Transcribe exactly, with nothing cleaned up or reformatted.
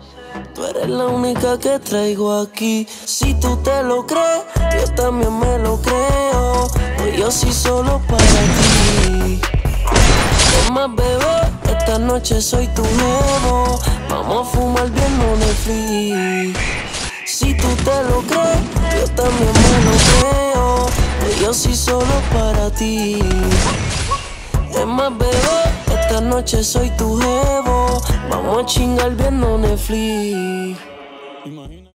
Tú eres la única que traigo aquí. Si tú te lo crees, yo también me lo creo. Pues yo sí solo para ti. ¿Qué más, bebé? Esta noche soy tu nuevo. Vamos a fumar viendo Netflix. Si tú te lo crees, yo también me lo creo. Pues yo sí solo para ti. Es más, bebé, esta noche soy tu jevo. Vamos a chingar viendo Netflix.